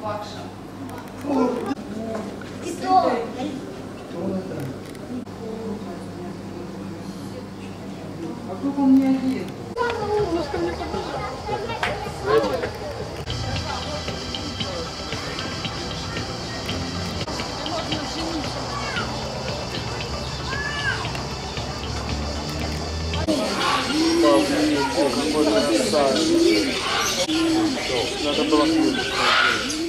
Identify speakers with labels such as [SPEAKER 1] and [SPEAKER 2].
[SPEAKER 1] И то.
[SPEAKER 2] А как он не одет?
[SPEAKER 3] Надо было